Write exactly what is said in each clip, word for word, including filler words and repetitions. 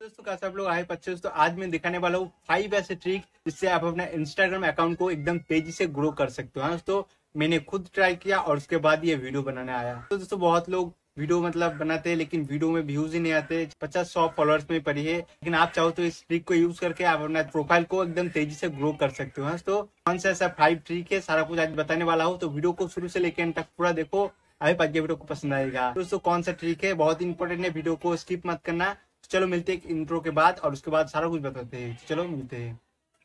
दोस्तों कैसे आप लोग आए बच्चे। दोस्तों आज मैं दिखाने वाला हूँ फाइव ऐसे ट्रिक जिससे आप अपना इंस्टाग्राम अकाउंट को एकदम तेजी से ग्रो कर सकते हो। हाँ दोस्तों, मैंने खुद ट्राई किया और उसके बाद ये वीडियो बनाने आया। तो दोस्तों बहुत लोग वीडियो मतलब बनाते हैं लेकिन वीडियो में व्यूज ही नहीं आते, पचास सौ फॉलोअर्स में पड़ी है। लेकिन आप चाहो तो इस ट्रिक को यूज करके आप अपना प्रोफाइल को एकदम तेजी से ग्रो कर सकते हो। हाँ तो कौन सा ऐसा फाइव ट्रिक है सारा कुछ आज बताने वाला हूँ, तो वीडियो को शुरू से लेकर अंत तक पूरा देखो। आई पाइए वीडियो को पसंद आएगा। दोस्तों कौन सा ट्रिक है बहुत इंपॉर्टेंट है, वीडियो को स्किप मत करना। चलो मिलते हैं एक इंट्रो के बाद और उसके बाद सारा कुछ बताते हैं। चलो मिलते हैं।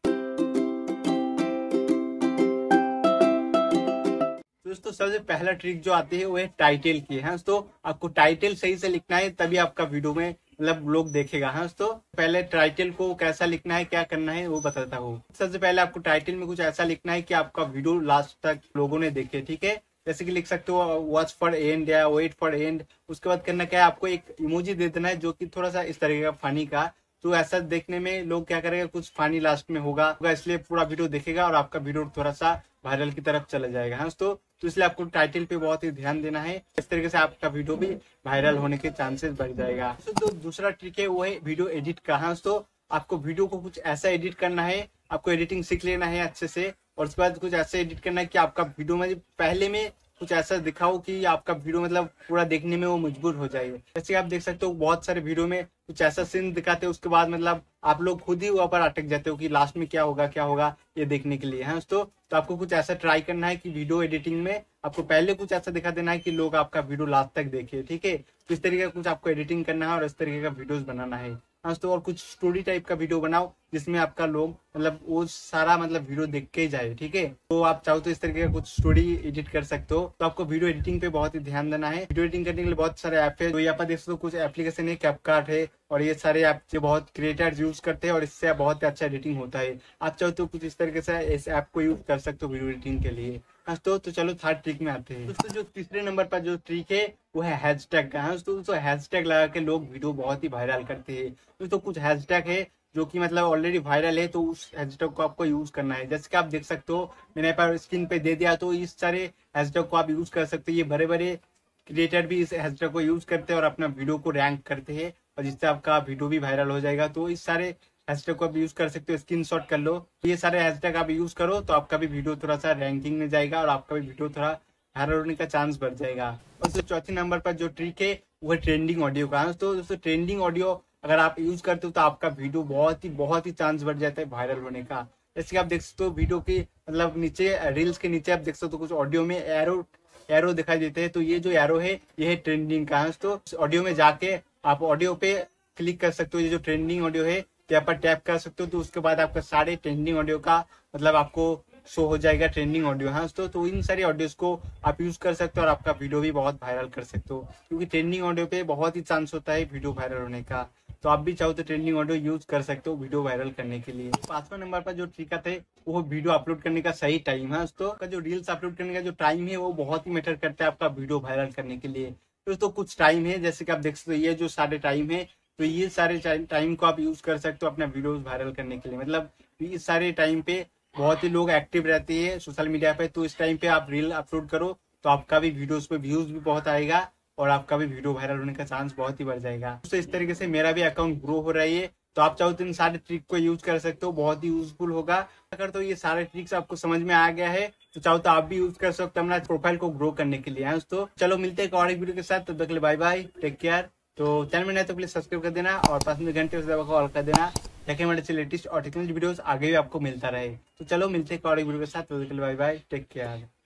दोस्तों सबसे पहला ट्रिक जो आती है वो है टाइटल की। है दोस्तों आपको टाइटल सही से लिखना है तभी आपका वीडियो में मतलब लोग देखेगा। हाँ दोस्तों पहले टाइटल को कैसा लिखना है क्या करना है वो बताता हूँ। सबसे पहले आपको टाइटल में कुछ ऐसा लिखना है कि आपका वीडियो लास्ट तक लोगों ने देखे। ठीक है, जैसे कि लिख सकते हो वॉच फॉर एंड या वेट फॉर एंड। उसके बाद करना क्या है, आपको एक इमोजी दे देना है जो कि थोड़ा सा इस तरीके का फनी का, तो ऐसा देखने में लोग क्या करेगा कुछ फनी लास्ट में होगा, इसलिए पूरा वीडियो देखेगा और आपका वीडियो थोड़ा सा वायरल की तरफ चला जाएगा। हाँ दोस्तों तो इसलिए आपको टाइटल पे बहुत ही ध्यान देना है, इस तरीके से आपका वीडियो भी वायरल होने के चांसेस बढ़ जाएगा। तो दूसरा ट्रिक है वो है वीडियो एडिट का। हाँ दोस्तों आपको वीडियो को कुछ ऐसा एडिट करना है, आपको एडिटिंग सीख लेना है अच्छे से, और उसके बाद कुछ ऐसे एडिट करना है कि आपका वीडियो में पहले में कुछ ऐसा दिखाओ कि आपका वीडियो मतलब पूरा देखने में वो मजबूर हो जाए। जैसे आप देख सकते हो बहुत सारे वीडियो में कुछ ऐसा सीन दिखाते हैं, उसके बाद मतलब आप लोग खुद ही वहां पर अटक जाते हो कि लास्ट में क्या होगा क्या होगा ये देखने के लिए। है दोस्तों तो आपको कुछ ऐसा ट्राई करना है कि वीडियो एडिटिंग में आपको पहले कुछ ऐसा दिखा देना है कि लोग आपका वीडियो लास्ट तक देखे। ठीक है, तो इस तरीके का कुछ आपको एडिटिंग करना है और इस तरीके का वीडियोस बनाना है। हाँ तो और कुछ स्टोरी टाइप का वीडियो बनाओ जिसमें आपका लोग मतलब वो सारा मतलब वीडियो देख के जाए। ठीक है, तो आप चाहो तो इस तरीके का कुछ स्टोरी एडिट कर सकते हो। तो आपको वीडियो एडिटिंग पे बहुत ही ध्यान देना है। वीडियो एडिटिंग करने के लिए बहुत सारे ऐप है, तो यहाँ पर देख सकते हो कुछ एप्लीकेशन है, कैपकट है, और ये सारे ऐप जो बहुत क्रिएटर्स यूज करते हैं और इससे बहुत अच्छा एडिटिंग होता है। आप चाहो तो कुछ इस तरीके से इस ऐप को यूज कर सकते हो वीडियो एडिटिंग के लिए। दोस्तों तो चलो थर्ड ट्रिक में आते हैं। दोस्तों जो तीसरे नंबर पर जो ट्रिक है वो है हैशटैग का। दोस्तों हैशटैग लगा के लोग वीडियो बहुत ही वायरल करते हैं। दोस्तों कुछ हैशटैग है जो कि मतलब ऑलरेडी वायरल है, तो उस हैशटैग को आपको यूज करना है। जैसे कि आप देख सकते हो मैंने पर स्क्रीन पे दे दिया, तो इस सारे हैशटैग को आप यूज कर सकते हो। ये बड़े बड़े क्रिएटर भी इस हैशटैग को यूज करते हैं और अपना वीडियो को रैंक करते हैं और जिससे आपका वीडियो भी वायरल हो जाएगा। तो इस सारे हैशटैग को आप यूज कर सकते हो, स्क्रीनशॉट कर लो। ये सारे हैशटैग आप यूज करो तो आपका भी वीडियो थोड़ा सा रैंकिंग में जाएगा और आपका भी वीडियो थोड़ा वायरल होने का चांस बढ़ जाएगा। और तो चौथे नंबर पर जो ट्रिक है वो है ट्रेंडिंग ऑडियो का। तो दोस्तों ट्रेंडिंग ऑडियो अगर आप यूज करते हो तो आपका वीडियो बहुत ही बहुत ही चांस बढ़ जाता है वायरल होने का। जैसे कि आप देख सकते हो वीडियो के मतलब नीचे रील्स के नीचे आप देख सकते हो कुछ ऑडियो में एरो एरो दिखाई देते हैं, तो ये जो एरो है ये है ट्रेंडिंग का। तो ऑडियो में जाके आप ऑडियो पे क्लिक कर सकते हो, ये जो ट्रेंडिंग ऑडियो है यहाँ पर टैप कर सकते हो, तो उसके बाद आपका सारे ट्रेंडिंग ऑडियो का मतलब आपको शो हो जाएगा ट्रेंडिंग ऑडियो। हाँ दोस्तों तो इन सारी ऑडियोज को आप यूज कर सकते हो और आपका वीडियो भी बहुत वायरल कर सकते हो, क्योंकि ट्रेंडिंग ऑडियो पे बहुत ही चांस होता है वीडियो वायरल होने का। तो आप भी चाहो तो ट्रेंडिंग ऑडियो यूज कर सकते हो वीडियो वायरल करने के लिए। पांचवा नंबर पर जो ट्रिक है वो वीडियो अपलोड करने का सही टाइम है। दोस्तों का जो रील्स अपलोड करने का जो टाइम है वो बहुत ही मैटर करता है आपका वीडियो वायरल करने के लिए। दोस्तों कुछ टाइम है जैसे कि आप देख सकते हो ये जो सारे टाइम है, तो ये सारे टाइम को आप यूज कर सकते हो अपना वीडियोस वायरल करने के लिए। मतलब इस सारे टाइम पे बहुत ही लोग एक्टिव रहते हैं सोशल मीडिया पे, तो इस टाइम पे आप रील अपलोड करो तो आपका भी वीडियोस पे व्यूज भी बहुत आएगा और आपका भी वीडियो वायरल होने का चांस बहुत ही बढ़ जाएगा। तो इस तरीके से मेरा भी अकाउंट ग्रो हो रही है, तो आप चाहो तो इन सारे ट्रिक को यूज कर सकते हो, बहुत ही यूजफुल होगा। अगर तो ये सारे ट्रिक्स आपको समझ में आ गया है तो चाहो तो आप भी यूज कर सकते हो अपना प्रोफाइल को ग्रो करने के लिए। दोस्तों चलो मिलते हैं एक और एक वीडियो के साथ, तब तक के लिए बाय बाय, टेक केयर। तो चैनल में नए तो प्लीज सब्सक्राइब कर देना और पास में घंटे उस दबा को ऑल कर देना ताकि हमारे लेटेस्ट और टेक्नोलॉजी वीडियोस आगे भी आपको मिलता रहे। तो चलो मिलते हैं एक और एक वीडियो के साथ, तब तक के लिए बाय बाय, टेक केयर।